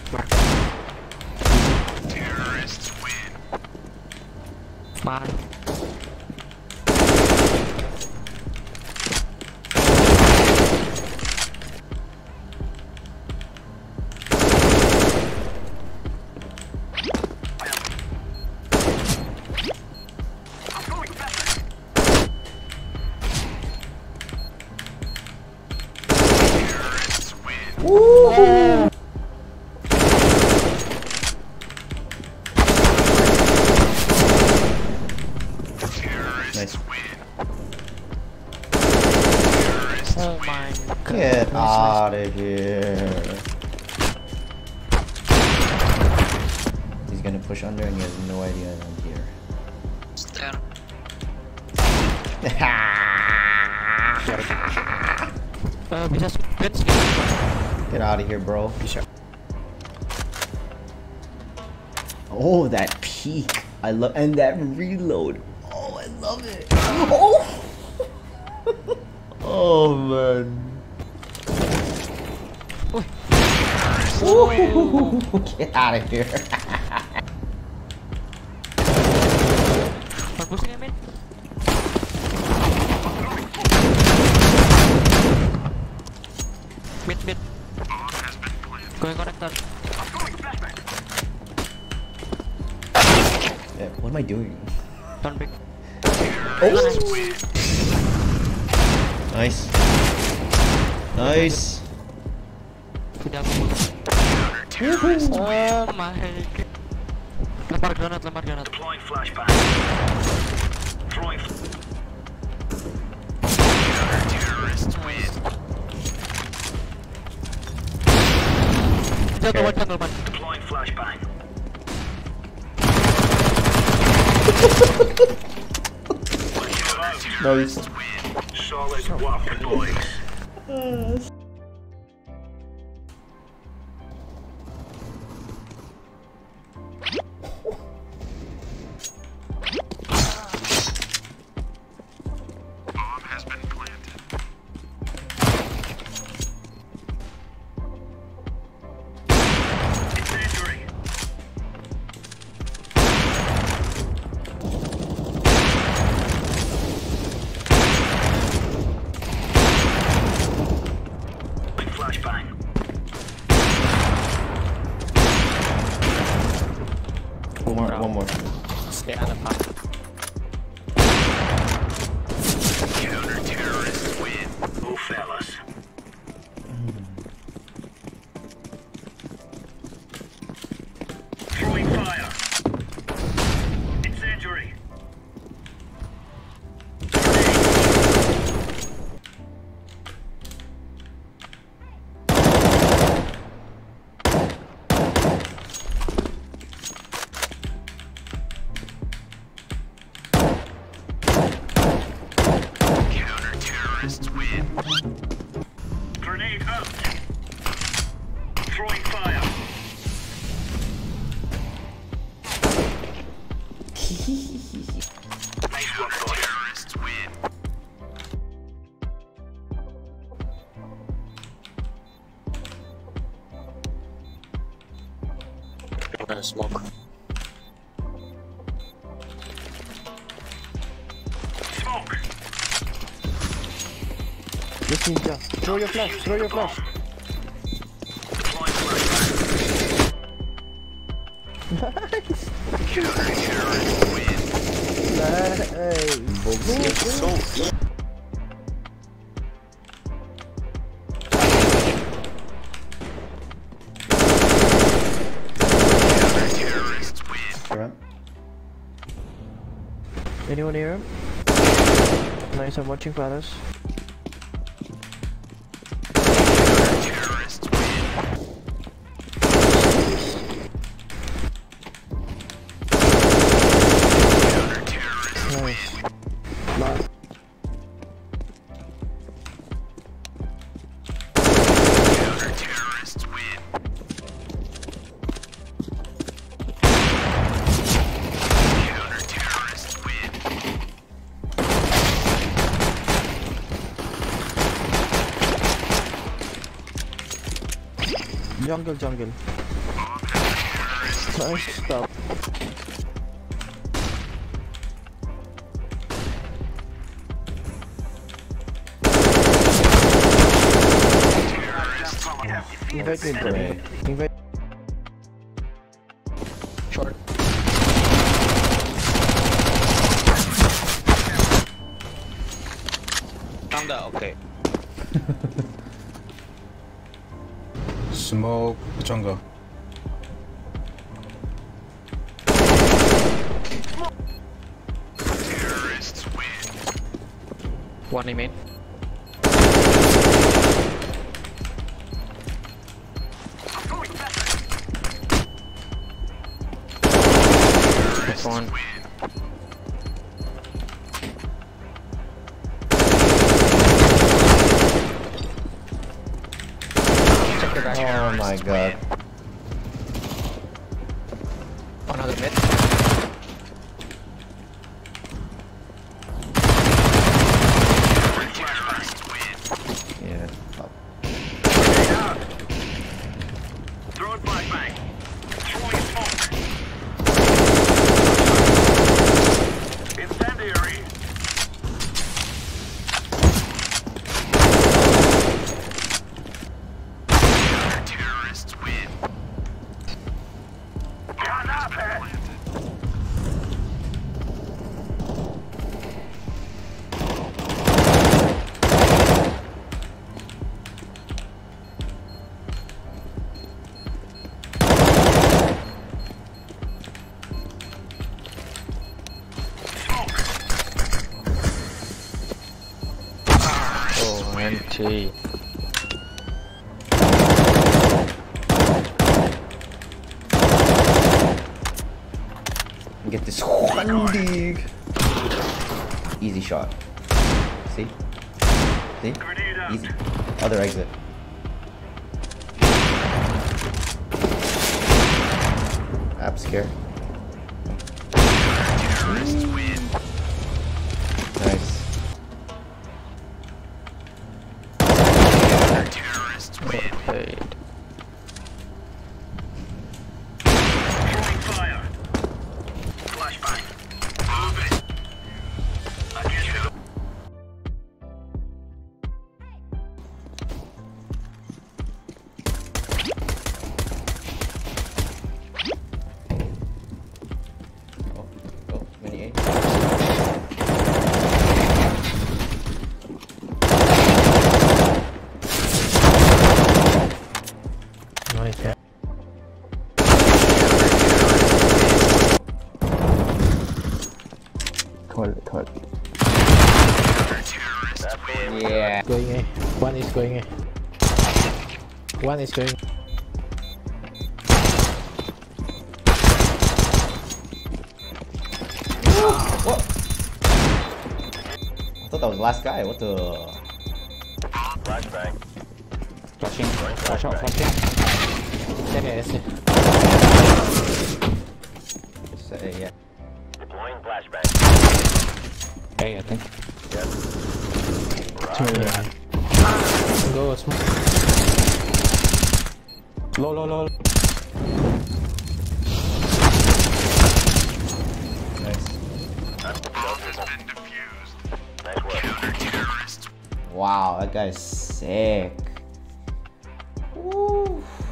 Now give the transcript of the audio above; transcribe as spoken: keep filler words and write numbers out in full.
Terrorists win. Bye. Woo! Nice. Oh my god. Get out of here. He's gonna push under and he has no idea I'm here. There. Uh, bisa sprint sedikit. Get out of here, bro. Oh, that peek. I love, and that reload. Oh, I love it. Oh, oh man. Ooh. Get out of here. One pushing him in. Mid, mid. Going connector. Yeah, what am I doing? Turn back. Oh. Nice. Nice. Tidak aku. Oh my god. Lempar granat, lempar granat. Deploying flashbang. Throwing. Terrorists win. Jatuh one jungle man. Deploying flashbang. Nice. Solid work, boys. Bomb has been planted. Incendiary. Flashbang. One more, one more. Stay out of path. Counter-terrorists win. Oh, fellas. Throwing fire. Incendiary. Counter-terrorists win. Grenade out. Throwing fire. Nice work, boys. Terrorists win. I'm gonna smoke. Smoke. Yes, ninja. Throw your flash, throw your flash. Deploying flashbang. Nice. Counter-terrorists win. Nice. So Counter-terrorists win. Alright. Anyone hear him? Nice, I'm watching for others. Counter-terrorists win. Counter-terrorists win. Nice. Counter-terrorists win. Counter-terrorists win. Jungle, jungle. Bomb Nice stop. Invite me, bro. Invite. Short. Tanda, okay. Smoke jungle. Terrorists win. One in main. That's one. Win. Check your back. Oh my god. Another mid. Terrorists win. Yeah. Fuck. Throwing flashbang. Throwing smoke. Incendiary. Terrorists win. Canapé. Oh, empty. Get this one dig. Easy shot. See? See? Easy. Other exit. App scare. Terrorists win. Nice. Terrorists win. Paid. Throwing fire. Flashbang. Move it. Against you. Oh, oh, mini A. Nice. Yeah. Call it, call it. Terrorists win. Yeah. Going A. One is going A. One is going. What? I thought that was the last guy. What the? Flashbang. Flashing. Flash out, flashing. Yeah, yeah, yeah. Say, yeah. Deploying flashbang. Hey, I think. Two, yeah. Go smoke. Low, low, low. Nice. Bomb has been defused. Nice work. Counter terrorists. Wow, that guy's sick. Woo.